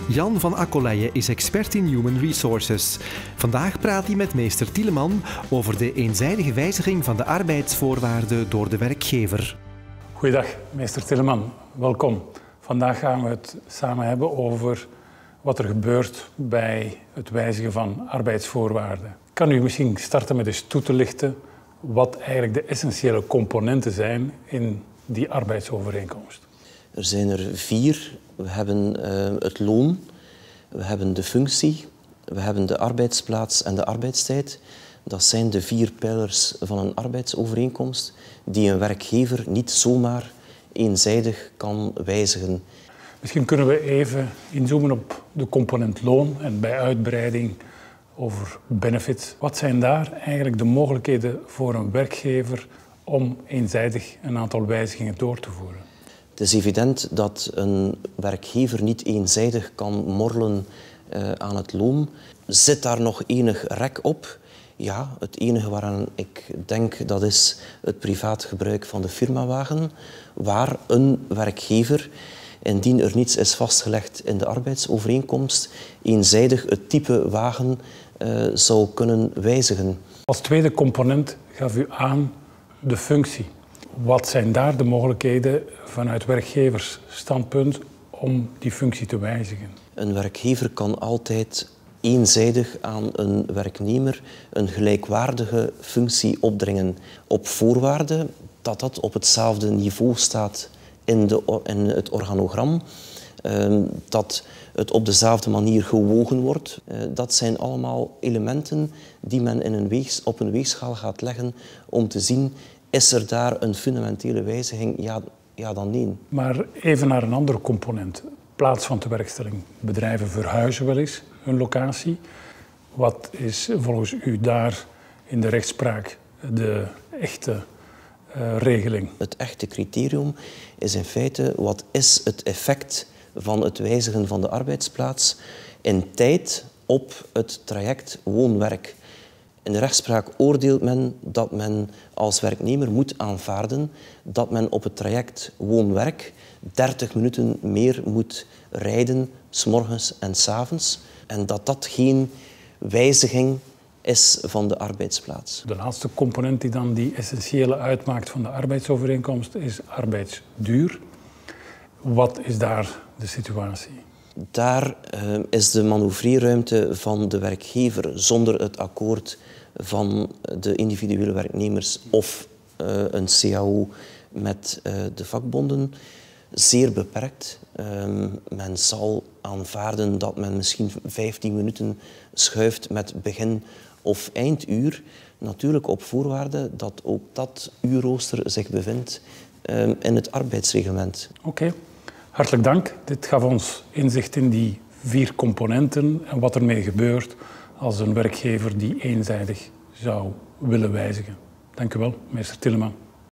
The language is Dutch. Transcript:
Jan van Accoleye is expert in Human Resources. Vandaag praat hij met meester Tieleman over de eenzijdige wijziging van de arbeidsvoorwaarden door de werkgever. Goeiedag, meester Tieleman. Welkom. Vandaag gaan we het samen hebben over wat er gebeurt bij het wijzigen van arbeidsvoorwaarden. Kan u misschien starten met eens toe te lichten wat eigenlijk de essentiële componenten zijn in die arbeidsovereenkomst? Er zijn er 4. We hebben het loon, we hebben de functie, we hebben de arbeidsplaats en de arbeidstijd. Dat zijn de 4 pijlers van een arbeidsovereenkomst die een werkgever niet zomaar eenzijdig kan wijzigen. Misschien kunnen we even inzoomen op de component loon en bij uitbreiding over benefits. Wat zijn daar eigenlijk de mogelijkheden voor een werkgever om eenzijdig een aantal wijzigingen door te voeren? Het is evident dat een werkgever niet eenzijdig kan morrelen aan het loon. Zit daar nog enig rek op? Ja, het enige waaraan ik denk dat is het privaat gebruik van de firmawagen, waar een werkgever, indien er niets is vastgelegd in de arbeidsovereenkomst, eenzijdig het type wagen zou kunnen wijzigen. Als tweede component gaf u aan de functie. Wat zijn daar de mogelijkheden vanuit werkgeversstandpunt om die functie te wijzigen? Een werkgever kan altijd eenzijdig aan een werknemer een gelijkwaardige functie opdringen op voorwaarde dat dat op hetzelfde niveau staat in het organogram, dat het op dezelfde manier gewogen wordt. Dat zijn allemaal elementen die men op een weegschaal gaat leggen om te zien, is er daar een fundamentele wijziging? Ja dan nee. Maar even naar een andere component. Plaats van tewerkstelling. Bedrijven verhuizen wel eens hun locatie. Wat is volgens u daar in de rechtspraak de echte regeling? Het echte criterium is in feite wat is het effect van het wijzigen van de arbeidsplaats in tijd op het traject woon-werk. In de rechtspraak oordeelt men dat men als werknemer moet aanvaarden dat men op het traject woon-werk 30 minuten meer moet rijden, 's morgens en 's avonds. En dat dat geen wijziging is van de arbeidsplaats. De laatste component die dan die essentiële uitmaakt van de arbeidsovereenkomst is arbeidsduur. Wat is daar de situatie? Daar is de manoeuvreerruimte van de werkgever zonder het akkoord van de individuele werknemers of een CAO met de vakbonden zeer beperkt. Men zal aanvaarden dat men misschien 15 minuten schuift met begin- of einduur. Natuurlijk op voorwaarde dat ook dat uurrooster zich bevindt in het arbeidsreglement. Oké, hartelijk dank. Dit gaf ons inzicht in die 4 componenten en wat ermee gebeurt als een werkgever die eenzijdig zou willen wijzigen. Dank u wel, meester Tieleman.